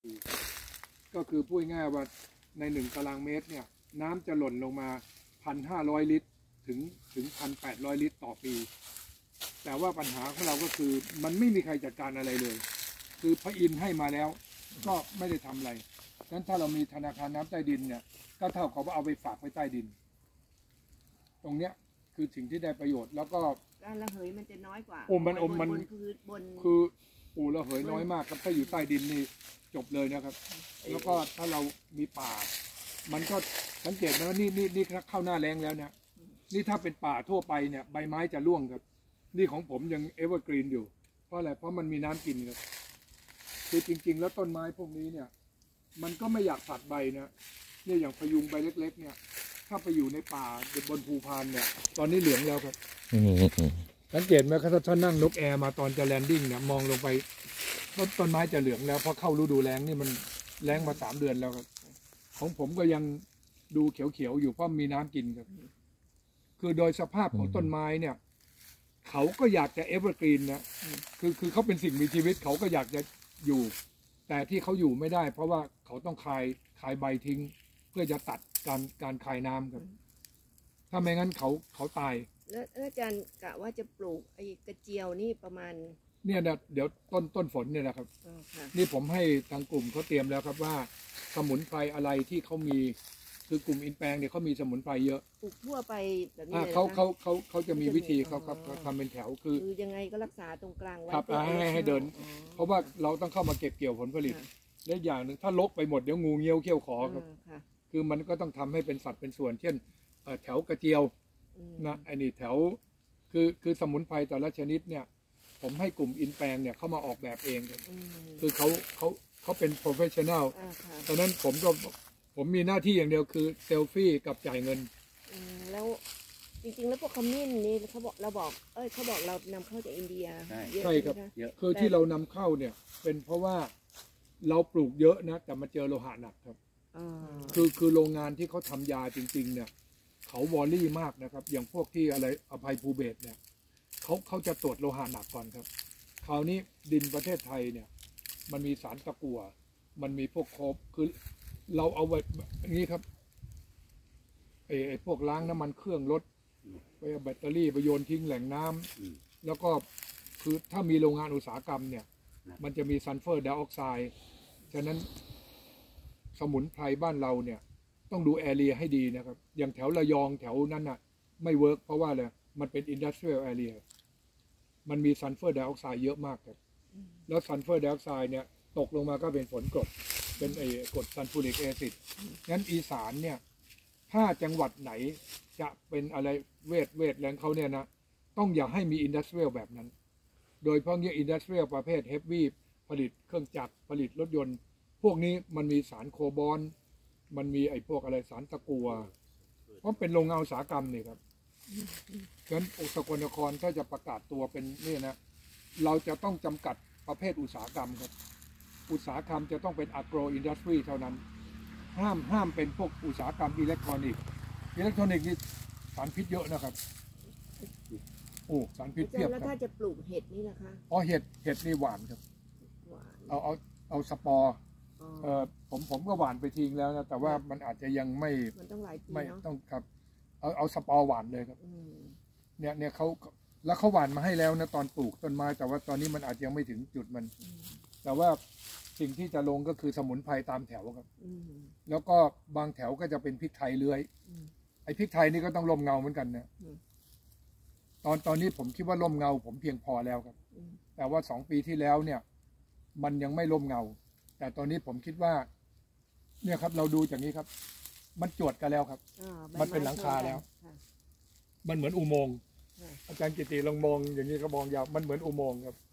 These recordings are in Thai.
ก็คือพูดง่ายว่าใน1 ตารางเมตรเนี่ยน้ำจะหล่นลงมา 1,500 ลิตรถึง 1,800 ลิตรต่อปีแต่ว่าปัญหาของเราก็คือมันไม่มีใครจัดการอะไรเลยคือพระอินทร์ให้มาแล้วก็ไม่ได้ทำอะไรฉะนั้นถ้าเรามีธนาคารน้ำใต้ดินเนี่ยก็เท่ากับว่าเอาไปฝากไว้ใต้ดินตรงเนี้ยคือสิ่งที่ได้ประโยชน์แล้วก็การระเหยมันจะน้อยกว่ามันคือระเหยน้อยมากครับถ้าอยู่ใต้ดินนี่จบเลยนะครับแล้วก็ถ้าเรามีป่ามันก็สังเกตนะว่านี่เข้าหน้าแล้งแล้วนะนี่ถ้าเป็นป่าทั่วไปเนี่ยใบไม้จะร่วงครับนี่ของผมยังเอเวอร์กรีนอยู่เพราะอะไรเพราะมันมีน้ำกินครับคือจริงๆแล้วต้นไม้พวกนี้เนี่ยมันก็ไม่อยากตัดใบนะเนี่ยอย่างพยุงใบเล็กๆเนี่ยถ้าไปอยู่ในป่าบนภูพานเนี่ยตอนนี้เหลืองแล้วครับสังเกตไหมครับถ้านั่งนกแอร์มาตอนจะแลนดิ้งเนี่ยมองลงไปต้นไม้จะเหลืองแล้วเพราะเข้าฤดูแล้งนี่มันแล้งมา3 เดือนแล้วครับของผมก็ยังดูเขียวๆอยู่เพราะมีน้ำกินครับคือโดยสภาพของต้นไม้เนี่ยเขาก็อยากจะเอเวอร์กรีนนะคือเขาเป็นสิ่งมีชีวิตเขาก็อยากจะอยู่แต่ที่เขาอยู่ไม่ได้เพราะว่าเขาต้องคายใบทิ้งเพื่อจะตัดการคายน้ำครับถ้าไม่งั้นเขาตายแล้วอาจารย์กะว่าจะปลูกไอ้กระเจียวนี่ประมาณเนี่ยนะเดี๋ยวต้นฝนเนี่ยนะครับนี่ผมให้ทางกลุ่มเขาเตรียมแล้วครับว่าสมุนไพรอะไรที่เขามีคือกลุ่มอินแปลงเนี่ยเขามีสมุนไพรเยอะปลูกทั่วไปแบบนี้เลยเขาจะมีวิธีเขาทำเป็นแถวคือยังไงก็รักษาตรงกลางไว้ครับให้เดินเพราะว่าเราต้องเข้ามาเก็บเกี่ยวผลผลิตและอย่างหนึ่งถ้าลกไปหมดเดี๋ยวงูเงี้ยวเขี้ยวขอครับคือมันก็ต้องทำให้เป็นสัดเป็นส่วนเช่นแถวกระเจียวนะไอ้นี่แถวคือสมุนไพรแต่ละชนิดเนี่ยผมให้กลุ่มอินแปลงเนี่ยเข้ามาออกแบบเองคือเขาเป็นโปรเฟชชั่นแนลตอนนั้นผมมีหน้าที่อย่างเดียวคือเซลฟี่กับจ่ายเงินแล้วจริงๆแล้วพวกขมิ้นนี่เขาบอกเรานำเข้าจากอินเดียใช่ครับคือที่เรานำเข้าเนี่ยเป็นเพราะว่าเราปลูกเยอะนะแต่มาเจอโลหะหนักครับคือโรงงานที่เขาทำยาจริงๆเนี่ยเขาวอลลี่มากนะครับอย่างพวกที่อะไรอภัยภูเบศเนี่ยเขาจะตรวจโลหะหนักก่อนครับคราวนี้ดินประเทศไทยเนี่ยมันมีสารตะกั่วมันมีพวกโคบคือเราเอาไว้อย่างนี้ครับไอ้พวกล้างน้ำมันเครื่องรถไปแบตเตอรี่ไปโยนทิ้งแหล่งน้ำแล้วก็คือถ้ามีโรงงานอุตสาหกรรมเนี่ยมันจะมีซัลเฟอร์ไดออกไซด์ฉะนั้นสมุนไพรบ้านเราเนี่ยต้องดูแอเรียให้ดีนะครับอย่างแถวระยองแถวนั้นน่ะไม่เวิร์กเพราะว่าอะไรมันเป็นอินดัสเทรียลแอเรียมันมีซัลเฟอร์ไดออกไซด์เยอะมากครับแล้วซัลเฟอร์ไดออกไซด์เนี่ยตกลงมาก็เป็นฝนกรดเป็นกรดซัลฟูริกแอซิดงั้นอีสานเนี่ยถ้าจังหวัดไหนจะเป็นอะไรเวทแรงเขาเนี่ยนะต้องอย่าให้มีอินดัสเทรียลแบบนั้นโดยเฉพาะอินดัสเทรียลประเภทเฮฟวี่ผลิตเครื่องจักรผลิตรถยนต์พวกนี้มันมีสารโคบอลมันมีไอ้พวกอะไรสารตะกั่วเพราะเป็นโรงงานอุตสาหกรรมนี่ครับงั้นสกลนครถ้าจะประกาศตัวเป็นนี่นะเราจะต้องจำกัดประเภทอุตสาหกรรมครับอุตสาหกรรมจะต้องเป็น agro industry เท่านั้นห้ามเป็นพวกอุตสาหกรรมอิเล็กทรอนิกส์นี่สารพิษเยอะนะครับสารพิษเทียบแล้วถ้าจะปลูกเห็ดนี่นะคะเห็ดนี่หวานครับเอาสปอร์ผมก็หวานไปทิ้งแล้วนะแต่ว่ามันอาจจะยังมันต้องหลายปีเนาะต้องครับเอาสปอร์หวานเลยครับเนี่ยเขาหวานมาให้แล้วนะตอนปลูกต้นไม้แต่ว่าตอนนี้มันอาจยังไม่ถึงจุดมันแต่ว่าสิ่งที่จะลงก็คือสมุนไพรตามแถวครับแล้วก็บางแถวก็จะเป็นพริกไทยเลื้อยไอ้พริกไทยนี่ก็ต้องร่มเงาเหมือนกันนะตอนนี้ผมคิดว่าร่มเงาผมเพียงพอแล้วครับแต่ว่า2 ปีที่แล้วเนี่ยมันยังไม่ร่มเงาแต่ตอนนี้ผมคิดว่าเนี่ยครับเราดูอย่างนี้ครับมันจวดกันแล้วครับมันเป็นหลังคาแล้วมันเหมือนอุโมงค์อาจารย์กิติลองมองอย่างนี้ก็มองยาวมันเหมือนอุโมงค์ครับ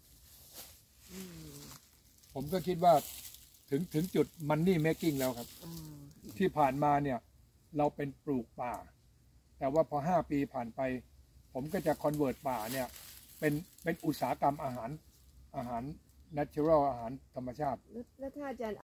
ผมก็คิดว่าถึงจุดมันนี่เมคกิ้งแล้วครับที่ผ่านมาเนี่ยเราเป็นปลูกป่าแต่ว่าพอ5 ปีผ่านไปผมก็จะคอนเวิร์ตป่าเนี่ยเป็นอุตสาหกรรมอาหาร natural อาหารธรรมชาติแล้วถ้าอาจารย์